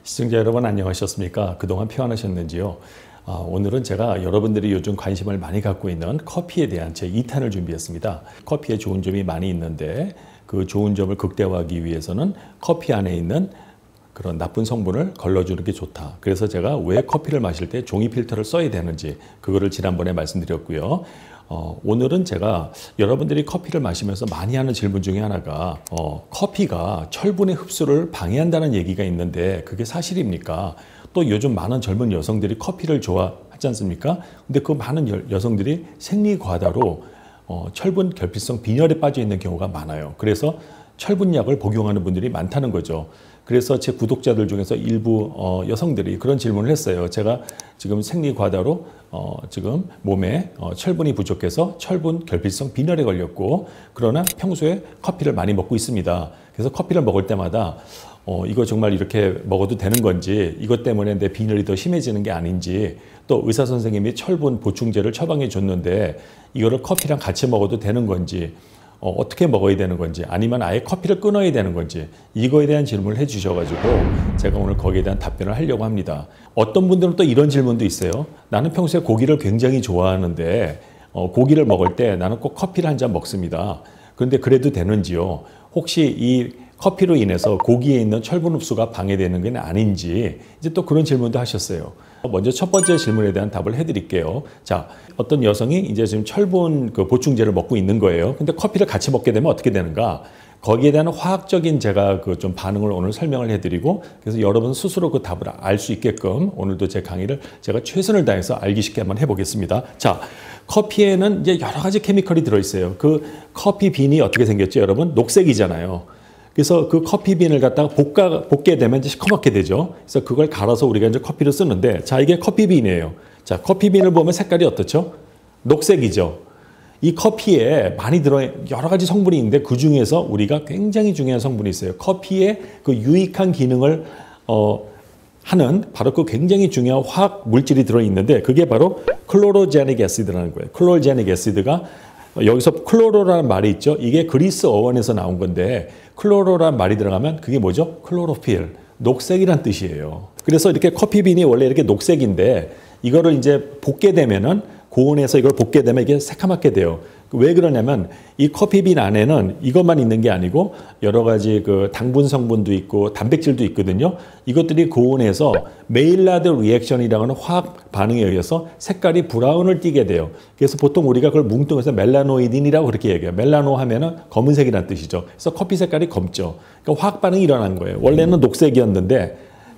시청자 여러분 안녕하셨습니까? 그동안 평안하셨는지요? 오늘은 제가 여러분들이 요즘 관심을 많이 갖고 있는 커피에 대한 제 2탄을 준비했습니다. 커피에 좋은 점이 많이 있는데 그 좋은 점을 극대화하기 위해서는 커피 안에 있는 그런 나쁜 성분을 걸러주는 게 좋다. 그래서 제가 왜 커피를 마실 때 종이 필터를 써야 되는지 그거를 지난번에 말씀드렸고요. 오늘은 제가 여러분들이 커피를 마시면서 많이 하는 질문 중에 하나가 커피가 철분의 흡수를 방해한다는 얘기가 있는데 그게 사실입니까? 또 요즘 많은 젊은 여성들이 커피를 좋아하지 않습니까? 근데 그 많은 여성들이 생리과다로 철분 결핍성 빈혈에 빠져 있는 경우가 많아요. 그래서 철분약을 복용하는 분들이 많다는 거죠. 그래서 제 구독자들 중에서 일부 여성들이 그런 질문을 했어요. 제가 지금 생리과다로 지금 몸에 철분이 부족해서 철분 결핍성 빈혈에 걸렸고 그러나 평소에 커피를 많이 먹고 있습니다. 그래서 커피를 먹을 때마다 이거 정말 이렇게 먹어도 되는 건지 이것 때문에 내 빈혈이 더 심해지는 게 아닌지 또 의사 선생님이 철분 보충제를 처방해 줬는데 이거를 커피랑 같이 먹어도 되는 건지 어떻게 먹어야 되는 건지 아니면 아예 커피를 끊어야 되는 건지 이거에 대한 질문을 해 주셔가지고 제가 오늘 거기에 대한 답변을 하려고 합니다. 어떤 분들은 또 이런 질문도 있어요. 나는 평소에 고기를 굉장히 좋아하는데 고기를 먹을 때 나는 꼭 커피를 한 잔 먹습니다. 그런데 그래도 되는지요? 혹시 이 커피로 인해서 고기에 있는 철분 흡수가 방해되는 게 아닌지 이제 또 그런 질문도 하셨어요. 먼저 첫 번째 질문에 대한 답을 해드릴게요. 자, 어떤 여성이 이제 지금 철분 보충제를 먹고 있는 거예요. 근데 커피를 같이 먹게 되면 어떻게 되는가? 거기에 대한 화학적인 제가 좀 반응을 오늘 설명을 해드리고 그래서 여러분 스스로 그 답을 알 수 있게끔 오늘도 제 강의를 제가 최선을 다해서 알기 쉽게 한번 해보겠습니다. 자, 커피에는 이제 여러 가지 케미컬이 들어있어요. 그 커피 빈이 어떻게 생겼죠, 여러분? 녹색이잖아요. 그래서 그 커피빈을 갖다가 볶게 되면 이제 시커멓게 되죠. 그래서 그걸 갈아서 우리가 이제 커피를 쓰는데, 자, 이게 커피빈이에요. 자, 커피빈을 보면 색깔이 어떻죠? 녹색이죠. 이 커피에 많이 여러 가지 성분이 있는데 그 중에서 우리가 굉장히 중요한 성분이 있어요. 커피에 그 유익한 기능을 하는 바로 그 굉장히 중요한 화학 물질이 들어있는데 그게 바로 클로로제닉 애시드라는 거예요. 클로로제닉 애시드가 여기서 클로로라는 말이 있죠. 이게 그리스 어원에서 나온 건데 클로로라는 말이 들어가면 그게 뭐죠? 클로로필, 녹색이란 뜻이에요. 그래서 이렇게 커피빈이 원래 이렇게 녹색인데 이거를 이제 볶게 되면은 고온에서 이걸 볶게 되면 이게 새카맣게 돼요. 왜 그러냐면 이 커피빈 안에는 이것만 있는 게 아니고 여러 가지 그 당분 성분도 있고 단백질도 있거든요. 이것들이 고온에서 메일라드 리액션이라고 하는 화학 반응에 의해서 색깔이 브라운을 띠게 돼요. 그래서 보통 우리가 그걸 뭉뚱해서 멜라노이딘이라고 그렇게 얘기해요. 멜라노 하면은 검은색이라는 뜻이죠. 그래서 커피 색깔이 검죠. 그러니까 화학 반응이 일어난 거예요. 원래는 녹색이었는데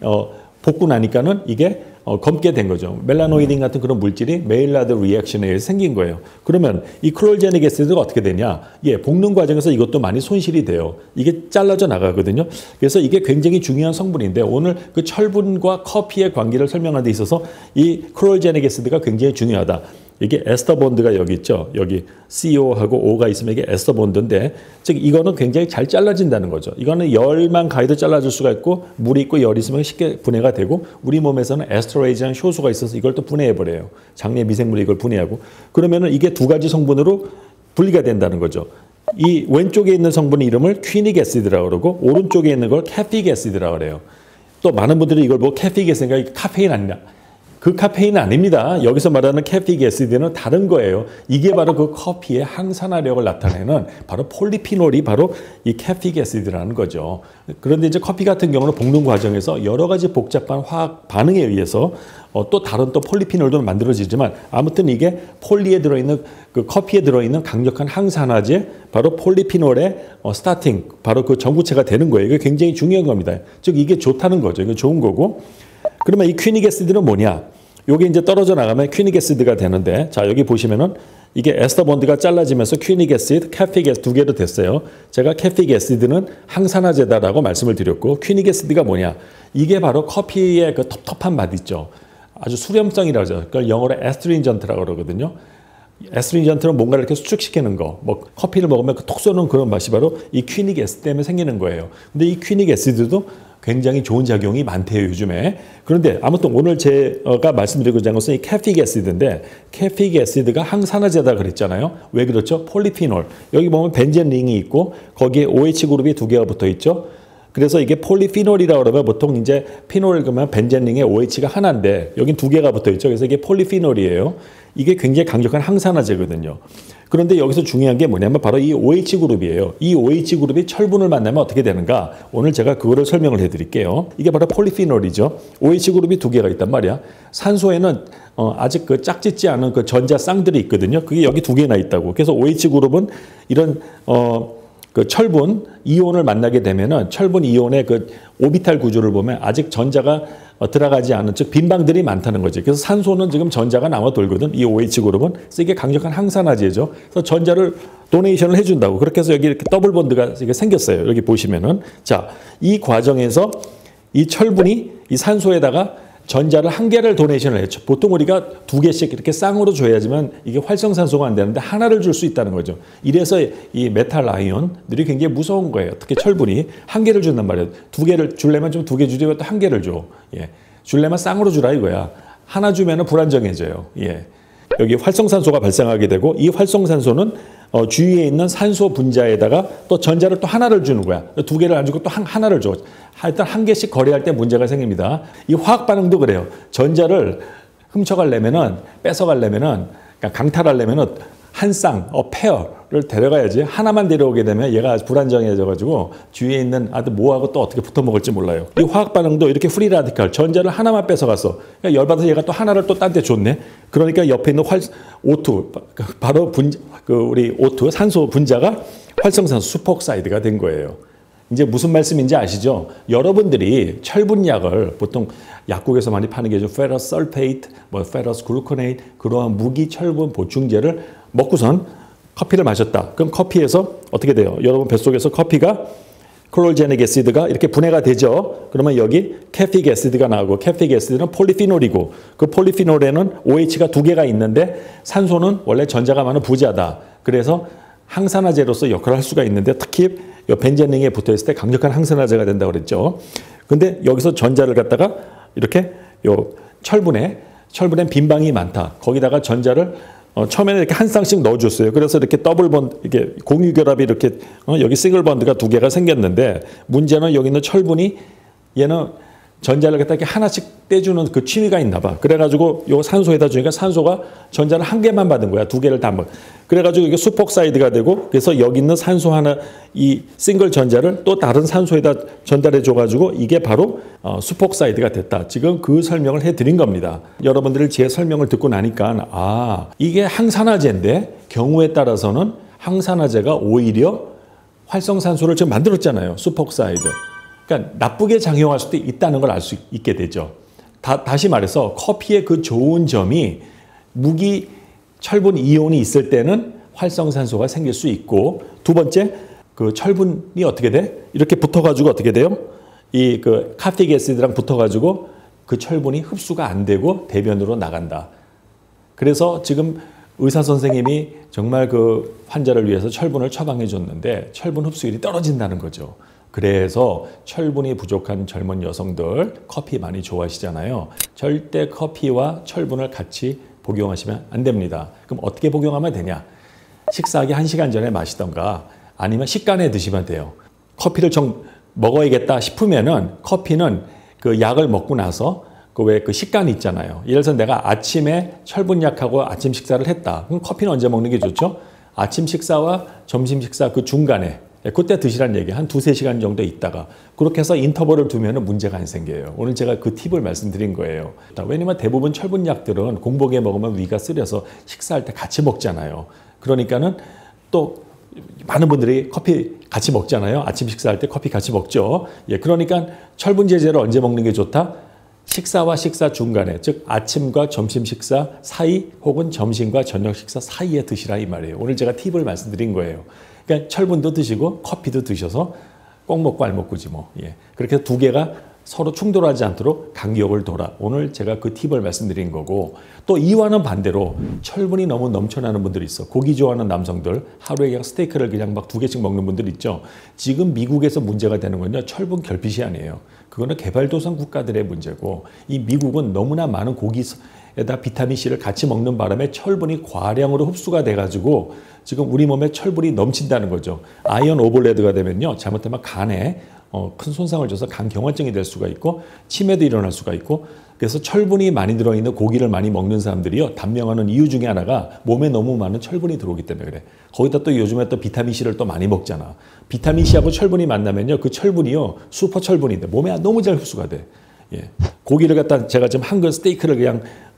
볶고 나니까는 이게 검게 된 거죠. 멜라노이딘 같은 그런 물질이 메일라드 리액션에 의해서 생긴 거예요. 그러면 이 클로로제닉 애시드가 어떻게 되냐? 볶는 과정에서 이것도 많이 손실이 돼요. 이게 잘라져 나가거든요. 그래서 이게 굉장히 중요한 성분인데 오늘 그 철분과 커피의 관계를 설명하는 데 있어서 이 클로로제닉 애시드가 굉장히 중요하다. 이게 에스터 본드가 여기 있죠. 여기 CO하고 O가 있으면 이게 에스터 본드인데 즉 이거는 굉장히 잘 잘라진다는 거죠. 이거는 열만 가해도 잘라줄 수가 있고 물이 있고 열이 있으면 쉽게 분해가 되고 우리 몸에서는 에스터레이즈라는 효소가 있어서 이걸 또 분해해버려요. 장내 미생물이 이걸 분해하고 그러면은 이게 두 가지 성분으로 분리가 된다는 거죠. 이 왼쪽에 있는 성분의 이름을 퀴닉 애시드라고 그러고 오른쪽에 있는 걸 카픽 애시드라고 그래요. 또 많은 분들이 이걸 뭐 카픽 애시드가 카페인 아니냐. 그 카페인은 아닙니다. 여기서 말하는 카픽 애시드는 다른 거예요. 이게 바로 그 커피의 항산화력을 나타내는 바로 폴리피놀이 바로 이 카픽 애시드라는 거죠. 그런데 이제 커피 같은 경우는 볶는 과정에서 여러 가지 복잡한 화학 반응에 의해서 또 다른 또 폴리피놀도 만들어지지만 아무튼 이게 폴리에 들어있는 그 커피에 들어있는 강력한 항산화제 바로 폴리피놀의 스타팅 바로 그 전구체가 되는 거예요. 이게 굉장히 중요한 겁니다. 즉 이게 좋다는 거죠. 이게 좋은 거고. 그러면 이 퀴닉 애시드는 뭐냐? 요게 이제 떨어져 나가면 퀴닉 애시드가 되는데 자 여기 보시면은 이게 에스터 본드가 잘라지면서 퀴닉 애시드, 카픽 애시드 두 개로 됐어요. 제가 카픽 애시드는 항산화제다라고 말씀을 드렸고 퀴닉 애시드가 뭐냐? 이게 바로 커피의 그 텁텁한 맛 있죠. 아주 수렴성이라고 하죠. 그걸 영어로 에스트린전트라고 그러거든요. 에스트린전트는 뭔가를 이렇게 수축시키는 거,뭐 커피를 먹으면 그 톡 쏘는 그런 맛이 바로 이 퀴닉 애시드 때문에 생기는 거예요. 근데 이 퀴닉 애시드도 굉장히 좋은 작용이 많대요, 요즘에. 그런데 아무튼 오늘 제가 말씀드리고자 하는 것은 이 카픽 애시드인데 카픽 애시드가 항산화제다 그랬잖아요. 왜 그렇죠? 폴리피놀. 여기 보면 벤젠 링이 있고 거기에 OH 그룹이 두 개가 붙어 있죠. 그래서 이게 폴리피놀이라고 그러면 보통 이제 피놀 그러면 벤젠링의 OH가 하나인데 여긴 두 개가 붙어 있죠. 그래서 이게 폴리피놀이에요. 이게 굉장히 강력한 항산화제거든요. 그런데 여기서 중요한 게 뭐냐면 바로 이 OH 그룹이에요. 이 OH 그룹이 철분을 만나면 어떻게 되는가? 오늘 제가 그거를 설명을 해드릴게요. 이게 바로 폴리피놀이죠. OH 그룹이 두 개가 있단 말이야. 산소에는 아직 그 짝짓지 않은 그 전자 쌍들이 있거든요. 그게 여기 두 개나 있다고. 그래서 OH 그룹은 이런 그 철분 이온을 만나게 되면은 철분 이온의 그 오비탈 구조를 보면 아직 전자가 들어가지 않은 즉 빈방들이 많다는 거죠. 그래서 산소는 지금 전자가 남아 돌거든. 이 OH 그룹은. 그래서 이게 강력한 항산화제죠. 그래서 전자를 도네이션을 해준다고. 그렇게 해서 여기 이렇게 더블 본드가 이게 생겼어요. 여기 보시면은 자, 이 과정에서 이 철분이 이 산소에다가 전자를 한 개를 도네이션을 했죠. 보통 우리가 두 개씩 이렇게 쌍으로 줘야지만 이게 활성산소가 안 되는데 하나를 줄 수 있다는 거죠. 이래서 이 메탈 아이온들이 굉장히 무서운 거예요. 특히 철분이 한 개를 준단 말이에요. 두 개를 줄려면 좀 두 개 주지 왜 또 한 개를 줘. 예. 줄려면 쌍으로 주라 이거야. 하나 주면은 불안정해져요. 예. 여기 활성산소가 발생하게 되고 이 활성산소는 주위에 있는 산소 분자에다가 또 전자를 또 하나를 주는 거야. 두 개를 안 주고 또 하나를 줘. 일단 한 개씩 거래할 때 문제가 생깁니다. 이 화학 반응도 그래요. 전자를 훔쳐가려면은 뺏어가려면은 그러니까 강탈하려면은 한 쌍, 페어를 데려가야지. 하나만 데려오게 되면 얘가 불안정해져가지고 주위에 있는 뭐하고 또 어떻게 붙어 먹을지 몰라요. 이 화학 반응도 이렇게 프리 라디칼, 전자를 하나만 뺏어갔어. 그러니까 열받아서 얘가 또 하나를 또 딴 데 줬네. 그러니까 옆에 있는 O2, 바로 우리 O2, 산소 분자가 활성산소 수폭사이드가 된 거예요. 이제 무슨 말씀인지 아시죠? 여러분들이 철분약을 보통 약국에서 많이 파는 게 페러스 설페이트, 페러스 글루코네이트 그러한 무기 철분 보충제를 먹고선 커피를 마셨다. 그럼 커피에서 어떻게 돼요? 여러분 뱃속에서 커피가 클로제닉 애시드가 이렇게 분해가 되죠. 그러면 여기 캐픽 애시드가 나오고 캐픽 애시드는 폴리피놀이고 그 폴리피놀에는 OH가 두 개가 있는데 산소는 원래 전자가 많은 부자다. 그래서 항산화제로서 역할을 할 수가 있는데 특히 이 벤젠링에 붙어있을 때 강력한 항산화제가 된다고 그랬죠. 근데 여기서 전자를 갖다가 이렇게 요 철분엔 빈방이 많다. 거기다가 전자를 처음에는 이렇게 한 쌍씩 넣어줬어요. 그래서 이렇게 더블 번드, 이렇게 공유결합이 이렇게 여기 싱글 번드가 두 개가 생겼는데 문제는 여기 있는 철분이 얘는 전자를 갖다 이렇게 하나씩 떼주는 그 취미가 있나 봐. 그래가지고 요 산소에다 주니까 산소가 전자를 한 개만 받은 거야. 두 개를 다 먹. 그래가지고 이게 수폭사이드가 되고 그래서 여기 있는 산소 하나 이 싱글 전자를 또 다른 산소에다 전달해 줘가지고 이게 바로 수폭사이드가 됐다. 지금 그 설명을 해드린 겁니다. 여러분들이 제 설명을 듣고 나니까 이게 항산화제인데 경우에 따라서는 항산화제가 오히려 활성산소를 지금 만들었잖아요. 수폭사이드. 그러니까 나쁘게 작용할 수도 있다는 걸 알 수 있게 되죠. 다시 말해서 커피의 그 좋은 점이 무기 철분 이온이 있을 때는 활성산소가 생길 수 있고 두 번째 그 철분이 어떻게 돼? 이렇게 붙어가지고 어떻게 돼요? 이 그 카픽 애시드랑 붙어가지고 그 철분이 흡수가 안 되고 대변으로 나간다. 그래서 지금 의사 선생님이 정말 그 환자를 위해서 철분을 처방해 줬는데 철분 흡수율이 떨어진다는 거죠. 그래서 철분이 부족한 젊은 여성들 커피 많이 좋아하시잖아요. 절대 커피와 철분을 같이 복용하시면 안 됩니다. 그럼 어떻게 복용하면 되냐? 식사하기 1시간 전에 마시던가 아니면 식간에 드시면 돼요. 커피를 먹어야겠다 싶으면은 커피는 그 약을 먹고 나서 그 왜 그 식간이 있잖아요. 예를 들어서 내가 아침에 철분약하고 아침 식사를 했다. 그럼 커피는 언제 먹는 게 좋죠? 아침 식사와 점심 식사 그 중간에 그때 드시라는 얘기 한 2-3시간 정도 있다가 그렇게 해서 인터벌을 두면 문제가 안 생겨요. 오늘 제가 그 팁을 말씀드린 거예요. 왜냐면 대부분 철분약들은 공복에 먹으면 위가 쓰려서 식사할 때 같이 먹잖아요. 그러니까는 또 많은 분들이 커피 같이 먹잖아요. 아침 식사할 때 커피 같이 먹죠. 그러니까 철분 제제를 언제 먹는 게 좋다? 식사와 식사 중간에, 즉 아침과 점심 식사 사이 혹은 점심과 저녁 식사 사이에 드시라 이 말이에요. 오늘 제가 팁을 말씀드린 거예요. 그러니까 철분도 드시고 커피도 드셔서 꼭 먹고 알 먹고지 뭐. 그렇게 두 개가 서로 충돌하지 않도록 간격을 둬라. 오늘 제가 그 팁을 말씀드린 거고 또 이와는 반대로 철분이 너무 넘쳐나는 분들이 있어. 고기 좋아하는 남성들 하루에 그냥 스테이크를 그냥 막 2개씩 먹는 분들 있죠. 지금 미국에서 문제가 되는 건요. 철분 결핍이 아니에요. 그거는 개발도상 국가들의 문제고 이 미국은 너무나 많은 고기에다 비타민C를 같이 먹는 바람에 철분이 과량으로 흡수가 돼가지고 지금 우리 몸에 철분이 넘친다는 거죠. 아이언 오버레드가 되면요. 잘못하면 간에 큰 손상을 줘서 간경화증이 될 수가 있고 치매도 일어날 수가 있고 그래서 철분이 많이 들어있는 고기를 많이 먹는 사람들이요 단명하는 이유 중에 하나가 몸에 너무 많은 철분이 들어오기 때문에 그래. 거기다 또 요즘에 또 비타민 C를 또 많이 먹잖아. 비타민 C하고 철분이 만나면요 그 철분이요 슈퍼 철분인데 몸에 너무 잘 흡수가 돼. 예. 고기를 갖다 제가 지금 한 그 스테이크를 그냥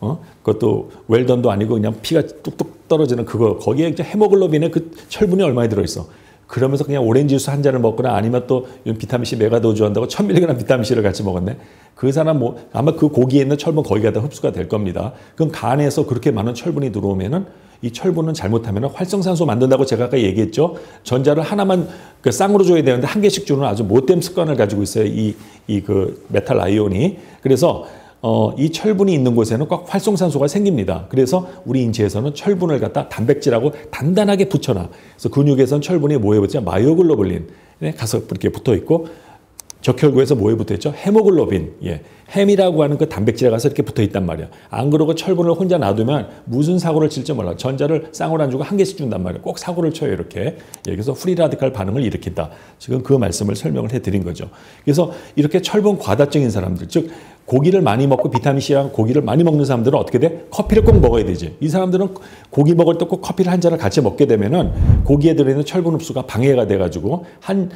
그것도 웰던도 아니고 그냥 피가 뚝뚝 떨어지는 그거 거기에 이제 헤모글로빈에 그 철분이 얼마나 들어있어. 그러면서 그냥 오렌지 주스 한 잔을 먹거나 아니면 또 비타민C 메가도주 한다고 1000mg 비타민C를 같이 먹었네. 그 사람 뭐 아마 그 고기에 있는 철분 거기가 다 흡수가 될 겁니다. 그럼 간에서 그렇게 많은 철분이 들어오면은 이 철분은 잘못하면 활성산소 만든다고 제가 아까 얘기했죠. 전자를 하나만 그 쌍으로 줘야 되는데 한 개씩 주는 아주 못된 습관을 가지고 있어요. 이 그 메탈 아이온이. 그래서 이 철분이 있는 곳에는 꼭 활성산소가 생깁니다. 그래서 우리 인체에서는 철분을 갖다 단백질하고 단단하게 붙여놔. 그래서 근육에서는 철분이 뭐에 붙죠? 마이오글로불린에 가서 이렇게 붙어 있고 적혈구에서 뭐에 붙어 있죠? 헤모글로빈. 예. 햄이라고 하는 그 단백질에 가서 이렇게 붙어 있단 말이야. 안 그러고 철분을 혼자 놔두면 무슨 사고를 칠지 몰라. 전자를 쌍으로 안 주고 한 개씩 준단 말이야. 꼭 사고를 쳐요, 이렇게. 여기서 프리라디칼 반응을 일으킨다. 지금 그 말씀을 설명을 해드린 거죠. 그래서 이렇게 철분 과다증인 사람들, 즉 고기를 많이 먹고 비타민C랑 고기를 많이 먹는 사람들은 어떻게 돼? 커피를 꼭 먹어야 되지. 이 사람들은 고기 먹을 때 꼭 커피를 한 잔을 같이 먹게 되면은 고기에 들어있는 철분 흡수가 방해가 돼가지고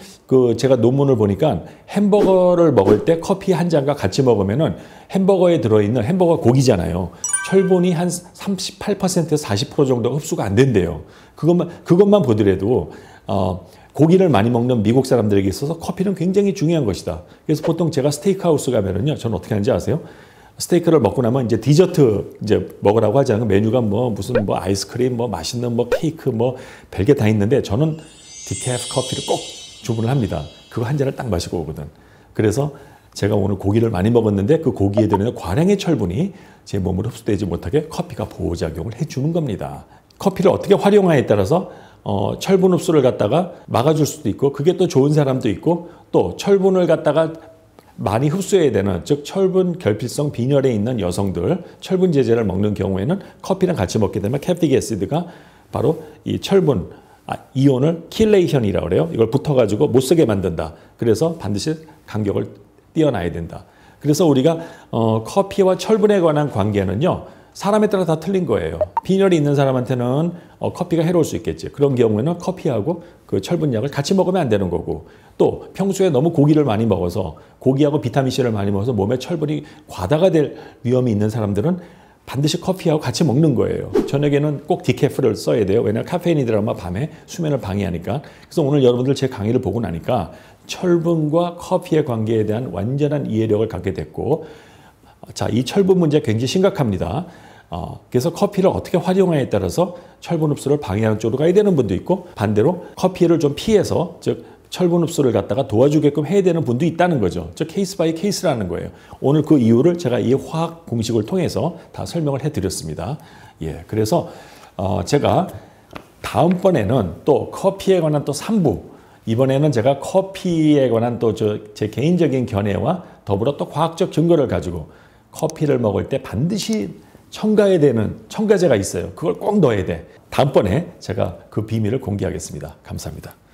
제가 논문을 보니까 햄버거를 먹을 때 커피 한 잔과 같이 먹으면은 햄버거에 들어있는 햄버거 고기잖아요. 철분이 한 38%에서 40% 정도 흡수가 안 된대요. 그것만 보더라도 고기를 많이 먹는 미국 사람들에게 있어서 커피는 굉장히 중요한 것이다. 그래서 보통 제가 스테이크 하우스 가면은요, 저는 어떻게 하는지 아세요? 스테이크를 먹고 나면 이제 디저트 이제 먹으라고 하잖아요. 메뉴가 무슨 아이스크림, 맛있는 케이크, 별게 다 있는데 저는 디캐프 커피를 꼭 주문을 합니다. 그거 한 잔을 딱 마시고 오거든. 그래서 제가 오늘 고기를 많이 먹었는데 그 고기에 들어있는 과량의 철분이 제 몸으로 흡수되지 못하게 커피가 보호작용을 해주는 겁니다. 커피를 어떻게 활용하에 따라서 철분 흡수를 갖다가 막아줄 수도 있고 그게 또 좋은 사람도 있고 또 철분을 갖다가 많이 흡수해야 되는 즉 철분 결핍성 빈혈에 있는 여성들 철분 제제를 먹는 경우에는 커피랑 같이 먹게 되면 캡틱 애시드가 바로 이 철분 이온을 킬레이션이라고 그래요. 이걸 붙어가지고 못 쓰게 만든다. 그래서 반드시 간격을 띄어놔야 된다. 그래서 우리가 커피와 철분에 관한 관계는요. 사람에 따라 다 틀린 거예요. 빈혈이 있는 사람한테는 커피가 해로울 수 있겠지. 그런 경우에는 커피하고 그 철분약을 같이 먹으면 안 되는 거고 또 평소에 너무 고기를 많이 먹어서 고기하고 비타민C를 많이 먹어서 몸에 철분이 과다가 될 위험이 있는 사람들은 반드시 커피하고 같이 먹는 거예요. 저녁에는 꼭 디캐프를 써야 돼요. 왜냐하면 카페인이 들어가면 밤에 수면을 방해하니까. 그래서 오늘 여러분들 제 강의를 보고 나니까 철분과 커피의 관계에 대한 완전한 이해력을 갖게 됐고 자, 이 철분 문제 굉장히 심각합니다. 그래서 커피를 어떻게 활용하에 따라서 철분 흡수를 방해하는 쪽으로 가야 되는 분도 있고 반대로 커피를 좀 피해서 즉 철분 흡수를 갖다가 도와주게끔 해야 되는 분도 있다는 거죠. 즉 케이스 바이 케이스라는 거예요. 오늘 그 이유를 제가 이 화학 공식을 통해서 다 설명을 해드렸습니다. 예, 그래서 제가 다음번에는 또 커피에 관한 또 3부 이번에는 제가 커피에 관한 또 제 개인적인 견해와 더불어 또 과학적 증거를 가지고 커피를 먹을 때 반드시 첨가해야 되는 첨가제가 있어요. 그걸 꼭 넣어야 돼. 다음번에 제가 그 비밀을 공개하겠습니다. 감사합니다.